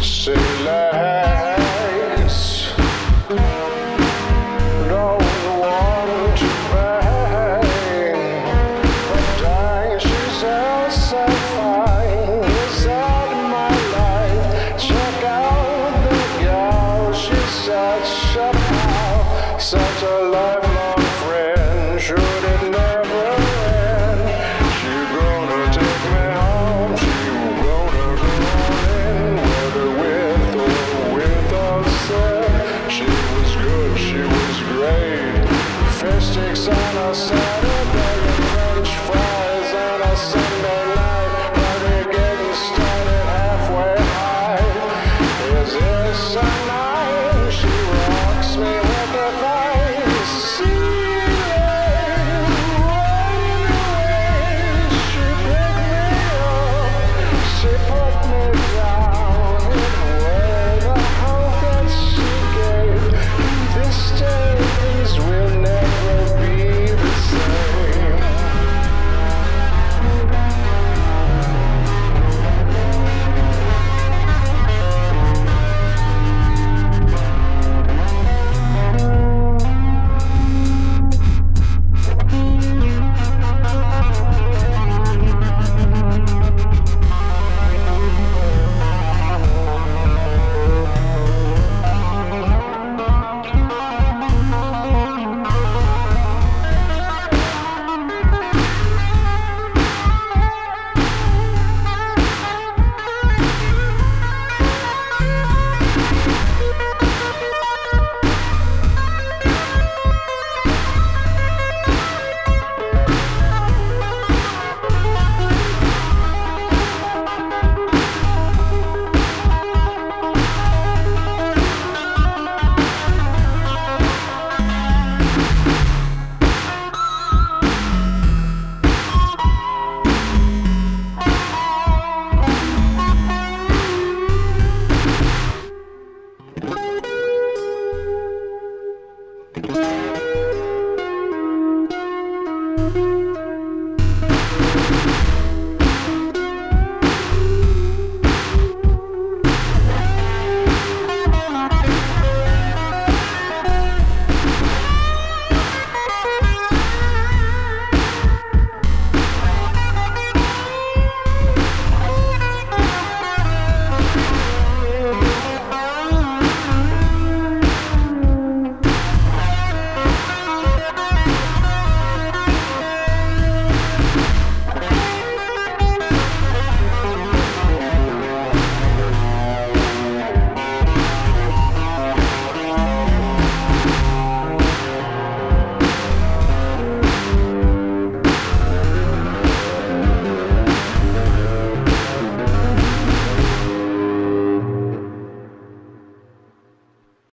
Say legs don't want to bang, but dang, she's outside fine inside my life. Check out the gal, she's such a pal, such a lifelong friend. Should it never end, she gonna take me home, she gonna go all in, whether with or without said. She was good, she was great. Fish sticks on a Saturday and French fries on a Sunday.